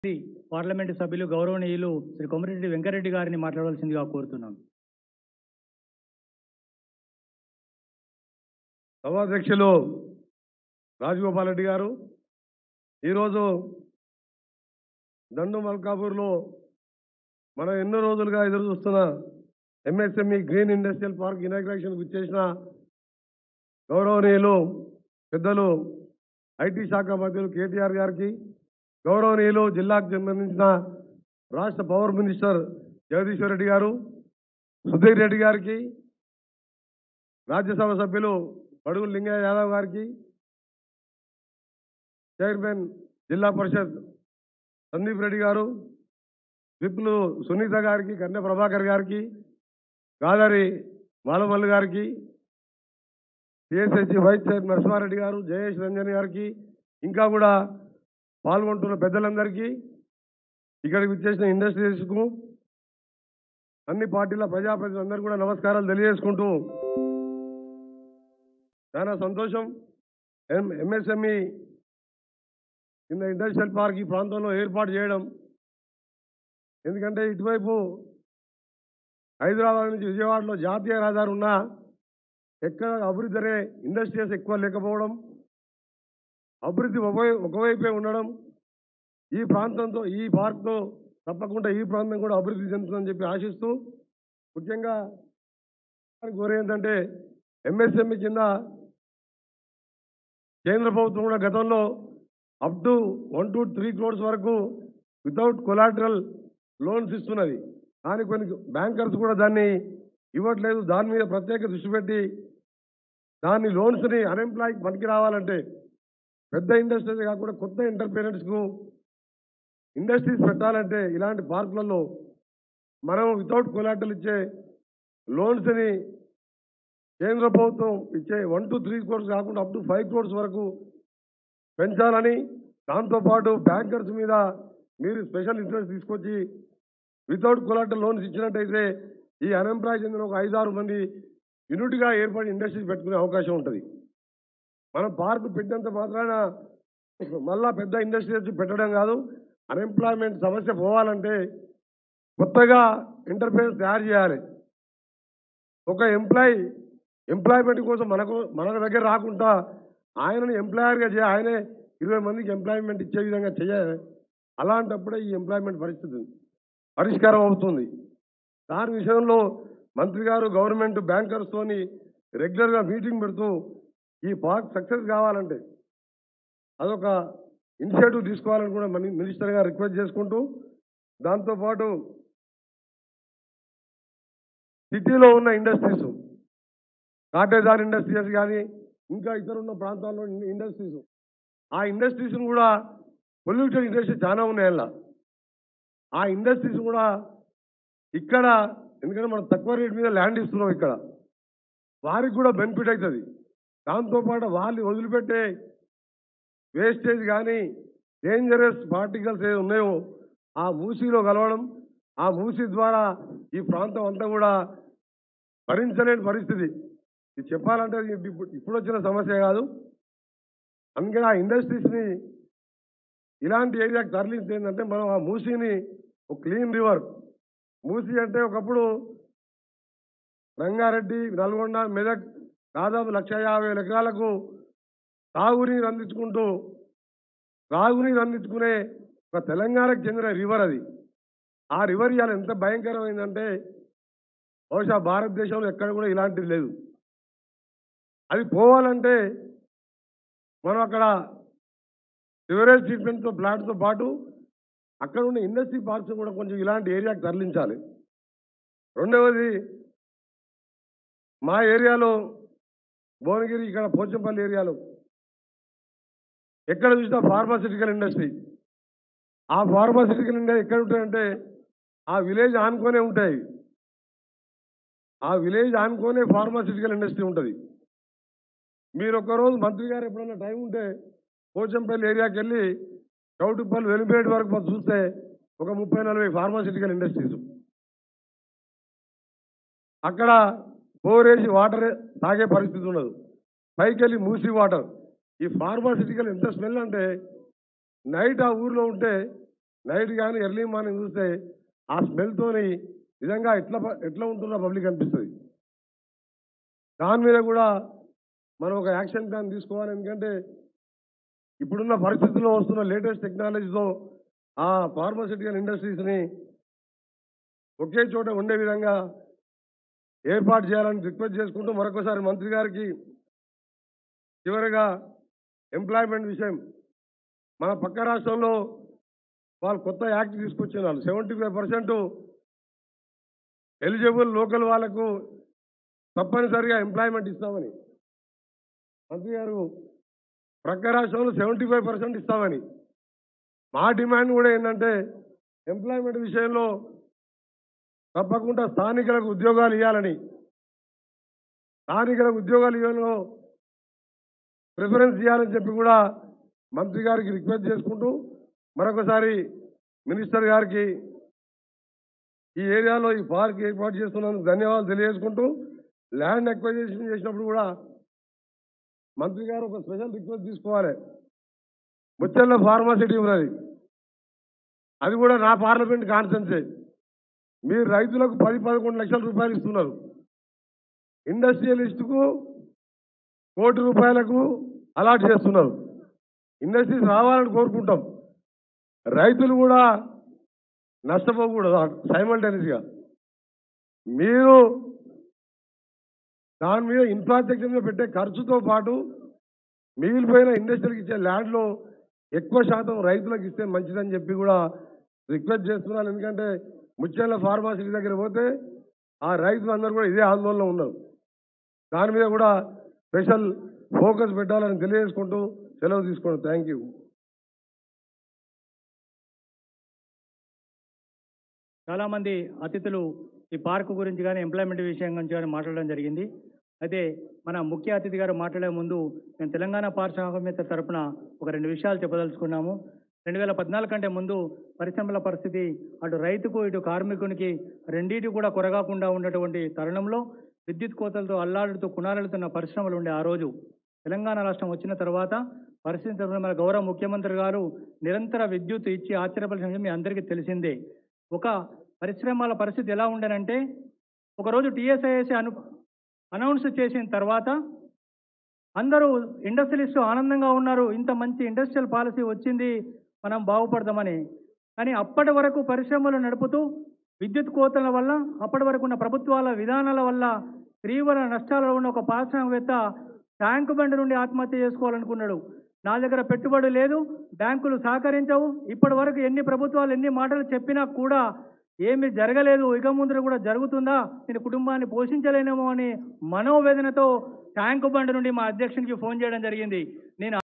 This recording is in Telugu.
పార్లమెంటు సభ్యులు గౌరవనీయులు శ్రీ కోమటిరెడ్డి వెంకటరెడ్డి గారిని మాట్లాడవలసిందిగా కోరుతున్నాను. సభాధ్యక్షులు రాజగోపాల్ రెడ్డి గారు ఈరోజు దండుమల్కాపూర్లో మనం ఎన్నో రోజులుగా ఎదురు చూస్తున్న ఎంఎస్ఎంఈ గ్రీన్ ఇండస్ట్రియల్ పార్క్ ఇనాగ్రేషన్కు ఇచ్చేసిన గౌరవనీయులు పెద్దలు ఐటీ శాఖ మంత్రులు కేటీఆర్ గారికి, గౌరవనీయులు జిల్లాకు సంబంధించిన రాష్ట్ర పవర్ మినిస్టర్ జగదీశ్వర్ రెడ్డి గారు, సుధీర్ రెడ్డి గారికి, రాజ్యసభ సభ్యులు బడుగు లింగయ్య యాదవ్ గారికి, చైర్మన్ జిల్లా పరిషత్ సందీప్ రెడ్డి గారు, విప్లు సునీత గారికి, కన్య ప్రభాకర్ గారికి, గాదారి బాలమల్లు గారికి, TSIIC వైస్ చైర్మన్ నరసింహారెడ్డి గారు, జయేష్ రంజన్ గారికి, ఇంకా కూడా పాల్గొంటున్న పెద్దలందరికీ, ఇక్కడికి విచ్చేసిన ఇండస్ట్రీస్కు, అన్ని పార్టీల ప్రజాప్రతినిధులందరూ కూడా నమస్కారాలు తెలియజేసుకుంటూ, చాలా సంతోషం. MSME కింద ఇండస్ట్రియల్ పార్క్ ఈ ప్రాంతంలో ఏర్పాటు చేయడం. ఎందుకంటే ఇటువైపు హైదరాబాద్ నుంచి విజయవాడలో జాతీయ రహదారి ఉన్నా ఎక్కడ అభివృద్ధి అనే ఇండస్ట్రీస్ ఎక్కువ లేకపోవడం, అభివృద్ధి ఒకవైపే ఉండడం, ఈ ప్రాంతంతో ఈ పార్క్తో తప్పకుండా ఈ ప్రాంతం కూడా అభివృద్ధి చెందుతుందని చెప్పి ఆశిస్తూ, ముఖ్యంగా కోరే ఏంటంటే MSME కింద కేంద్ర ప్రభుత్వం కూడా గతంలో అప్ టు 1 to 3 crores వరకు వితౌట్ కొలాటరల్ లోన్స్ ఇస్తున్నది. కానీ కొన్ని బ్యాంకర్స్ కూడా దాన్ని ఇవ్వట్లేదు. దాని మీద ప్రత్యేక దృష్టి పెట్టి దాని లోన్స్ని అన్ఎంప్లాయ్కి పనికి రావాలంటే పెద్ద ఇండస్ట్రీస్ కాకుండా కొత్త ఎంటర్ప్రెనర్స్కు ఇండస్ట్రీస్ పెట్టాలంటే ఇలాంటి పార్కులలో మనం వితౌట్ కొలాటరల్ ఇచ్చే లోన్స్ని కేంద్ర ప్రభుత్వం ఇచ్చే 1 to 3 crores కాకుండా అప్ టు 5 crores వరకు పెంచాలని, దాంతోపాటు బ్యాంకర్స్ మీద మీరు స్పెషల్ ఇంట్రెస్ట్ తీసుకొచ్చి వితౌట్ కొలాటరల్ లోన్స్ ఇచ్చినట్టయితే ఈ అన్ఎంప్లాయ్ చెందిన ఒక 5-6 మంది యూనిట్గా ఏర్పడి ఇండస్ట్రీస్ పెట్టుకునే అవకాశం ఉంటుంది. మనం పార్కు పెట్టినంత మాత్రాన మళ్ళా పెద్ద ఇండస్ట్రీస్ పెట్టడం కాదు. అన్ఎంప్లాయ్మెంట్ సమస్య పోవాలంటే కొత్తగా ఎంటర్ప్రైజ్ తయారు చేయాలి. ఒక ఎంప్లాయ్మెంట్ కోసం మన దగ్గర రాకుండా ఆయనను ఎంప్లాయర్గా ఆయనే 20 మందికి ఎంప్లాయ్మెంట్ ఇచ్చే విధంగా చేయాలి. అలాంటప్పుడే ఈ ఎంప్లాయ్మెంట్ పరిస్థితి పరిష్కారం అవుతుంది. దాని విషయంలో మంత్రి గారు గవర్నమెంట్ బ్యాంకర్స్తోని రెగ్యులర్గా మీటింగ్ పెడుతూ ఈ పార్క్ సక్సెస్ కావాలంటే అదొక ఇనిషియేటివ్ తీసుకోవాలని కూడా మినిస్టర్ గారు రిక్వెస్ట్ చేసుకుంటూ, దాంతోపాటు సిటీలో ఉన్న ఇండస్ట్రీస్, కాటేదార్ ఇండస్ట్రీస్ కానీ ఇంకా ఇతర ఉన్న ప్రాంతాల్లో ఇండస్ట్రీస్, ఆ ఇండస్ట్రీస్ను కూడా పొల్యూటెడ్ ఇండస్ట్రీస్ చాలా ఉన్నాయి. అలా ఆ ఇండస్ట్రీస్ కూడా ఇక్కడ, ఎందుకంటే మనం తక్కువ రేట్ మీద ల్యాండ్ ఇస్తున్నాం, ఇక్కడ వారికి కూడా బెనిఫిట్ అవుతుంది. దాంతోపాటు వాళ్ళు వదిలిపెట్టే వేస్టేజ్ కానీ డేంజరస్ పార్టికల్స్ ఏవి ఉన్నాయో ఆ మూసీలో కలవడం, ఆ మూసీ ద్వారా ఈ ప్రాంతం అంతా కూడా భరించలేని పరిస్థితి. ఇది చెప్పాలంటే ఇప్పుడు వచ్చిన సమస్య కాదు. అందుకని ఆ ఇండస్ట్రీస్ని ఇలాంటి ఏరియాకి తరలించి ఏంటంటే మనం ఆ మూసీని ఒక క్లీన్ రివర్, మూసీ అంటే ఒకప్పుడు రంగారెడ్డి, నల్గొండ, మెదక్ దాదాపు 150,000 ఎకరాలకు తాగునీరు అందించుకునే ఒక తెలంగాణకు చెందిన రివర్ అది. ఆ రివర్ ఇవాళ ఎంత భయంకరమైందంటే బహుశా భారతదేశంలో ఎక్కడ కూడా ఇలాంటిది లేదు. అది పోవాలంటే మనం అక్కడ సివరేజ్ ట్రీట్మెంట్తో ప్లాంట్తో పాటు అక్కడ ఉన్న ఇండస్ట్రీ పార్క్స్ కూడా కొంచెం ఇలాంటి ఏరియాకి తరలించాలి. రెండవది, మా ఏరియాలో భువనగిరి, ఇక్కడ పోచంపల్లి ఏరియాలో ఎక్కడ చూసినా ఫార్మాసిటికల్ ఇండస్ట్రీ. ఆ ఫార్మాసిటికల్ ఇండస్ట్రీ ఎక్కడ ఉంటాయంటే ఆ విలేజ్ ఆనుకొనే ఉంటాయి. ఆ విలేజ్ ఆనుకొనే ఫార్మాసిటికల్ ఇండస్ట్రీ ఉంటుంది. మీరు ఒక్కరోజు మంత్రి గారు ఎప్పుడన్నా టైం ఉంటే పోచంపల్లి ఏరియాకి వెళ్ళి చౌటుప్పల్, వెలిపేట వరకు చూస్తే ఒక 30-40 ఫార్మాసిటికల్ ఇండస్ట్రీస్. అక్కడ బోరేసి వాటర్ తాగే పరిస్థితి ఉండదు. పైకి వెళ్ళి మూసి వాటర్. ఈ ఫార్మాసిటికల్ ఎంత స్మెల్ అంటే నైట్ ఆ ఊర్లో ఉంటే నైట్ కానీ ఎర్లీ మార్నింగ్ చూస్తే ఆ స్మెల్తోని నిజంగా ఎట్లా ఉంటుందో పబ్లిక్ అనిపిస్తుంది. దాని మీద కూడా మనం ఒక యాక్షన్ ప్లాన్ తీసుకోవాలి. ఎందుకంటే ఇప్పుడున్న పరిస్థితుల్లో వస్తున్న లేటెస్ట్ టెక్నాలజీతో ఆ ఫార్మాసిటికల్ ఇండస్ట్రీస్ని ఒకే చోట ఉండే విధంగా ఏర్పాటు చేయాలని రిక్వెస్ట్ చేసుకుంటూ మరొకసారి మంత్రి గారికి చివరిగా ఎంప్లాయ్మెంట్ విషయం మన పక్క రాష్ట్రంలో వాళ్ళు కొత్త యాక్ట్ తీసుకొచ్చినారు. 75% ఎలిజిబుల్ లోకల్ వాళ్లకు తప్పనిసరిగా ఎంప్లాయ్మెంట్ ఇస్తామని మంత్రి గారు ప్రక్క రాష్ట్రంలో 75% ఇస్తామని. మా డిమాండ్ కూడా ఏంటంటే ఎంప్లాయ్మెంట్ విషయంలో తప్పకుండా స్థానికులకు ఉద్యోగాలు ఇవ్వాలని, స్థానికులకు ఉద్యోగాలు ఇవ్వడంలో ప్రిఫరెన్స్ ఇవ్వాలని చెప్పి కూడా మంత్రి గారికి రిక్వెస్ట్ చేసుకుంటూ మరొకసారి మినిస్టర్ గారికి ఈ ఏరియాలో ఈ పార్క్ ఏర్పాటు చేస్తున్నందుకు ధన్యవాదాలు తెలియజేసుకుంటూ, ల్యాండ్ అక్వైజేషన్ చేసినప్పుడు కూడా మంత్రి గారు ఒక స్పెషల్ రిక్వెస్ట్ తీసుకోవాలి. ముచ్చెల్ల ఫార్మాసిటీ ఉన్నది, అది కూడా నా పార్లమెంట్ కాన్స్టిట్యున్సీ. మీరు రైతులకు 10-11 లక్షల రూపాయలు ఇస్తున్నారు, ఇండస్ట్రియలిస్టుకు ₹1 కోటి అలాట్ చేస్తున్నారు. ఇండస్ట్రీస్ రావాలని కోరుకుంటాం, రైతులు కూడా నష్టపోకూడదు. సైమల్టేనియస్గా మీరు దాని మీద ఇన్ఫ్రాస్ట్రక్చర్ మీద పెట్టే ఖర్చుతో పాటు మిగిలిపోయిన ఇండస్ట్రీలకు ఇచ్చే ల్యాండ్లో ఎక్కువ శాతం రైతులకు ఇస్తే మంచిదని చెప్పి కూడా రిక్వెస్ట్ చేస్తున్నాను. ఎందుకంటే ముచ్చెల్ల ఫార్మాసిటీ దగ్గర పోతే ఆ రైతులందరూ కూడా ఇదే ఆందోళనలో ఉన్నారు. దాని మీద కూడా స్పెషల్ ఫోకస్ పెట్టాలని తెలియజేసుకుంటూ సెలవు తీసుకోండి. Thank you. చాలామంది అతిథులు ఈ పార్కు గురించి కానీ ఎంప్లాయ్మెంట్ విషయం గురించి కానీ మాట్లాడడం జరిగింది. అయితే మన ముఖ్య అతిథి గారు మాట్లాడే ముందు నేను తెలంగాణ పారిశ్రామికవేత్త తరపున ఒక 2 విషయాలు చెప్పదలుచుకున్నాము. 2014 కంటే ముందు పరిశ్రమల పరిస్థితి అటు రైతుకు ఇటు కార్మికునికి రెండింటి కూడా కొరగాకుండా ఉన్నటువంటి తరుణంలో విద్యుత్ కోతలతో అల్లాడుతూ కునాలెడుతున్న పరిశ్రమలు ఉండే ఆ రోజు తెలంగాణ రాష్ట్రం వచ్చిన తర్వాత పరిస్థితి మన గౌరవ ముఖ్యమంత్రి గారు నిరంతర విద్యుత్ ఇచ్చి ఆశ్చర్యపరిచిన విషయం మీ అందరికీ తెలిసిందే. ఒక పరిశ్రమల పరిస్థితి ఎలా ఉండనంటే ఒకరోజు TSIIC అనౌన్స్ చేసిన తర్వాత అందరూ ఇండస్ట్రియలిస్ట్ ఆనందంగా ఉన్నారు, ఇంత మంచి ఇండస్ట్రియల్ పాలసీ వచ్చింది, మనం బాగుపడదామని. కానీ అప్పటి వరకు పరిశ్రమలు నడుపుతూ విద్యుత్ కోతల వల్ల అప్పటి వరకు ఉన్న ప్రభుత్వాల విధానాల వల్ల తీవ్ర నష్టాలలో ఉన్న ఒక పారిశ్రామికవేత్త ట్యాంకు బండి నుండి ఆత్మహత్య చేసుకోవాలనుకున్నాడు. నా దగ్గర పెట్టుబడి లేదు, బ్యాంకులు సహకరించవు, ఇప్పటి వరకు ఎన్ని ప్రభుత్వాలు ఎన్ని మాటలు చెప్పినా కూడా ఏమీ జరగలేదు, ఇక ముందు కూడా జరుగుతుందా, నేను కుటుంబాన్ని పోషించలేనేమో అని మనోవేదనతో ట్యాంకు బండి నుండి మా అధ్యక్షునికి ఫోన్ చేయడం జరిగింది. నేను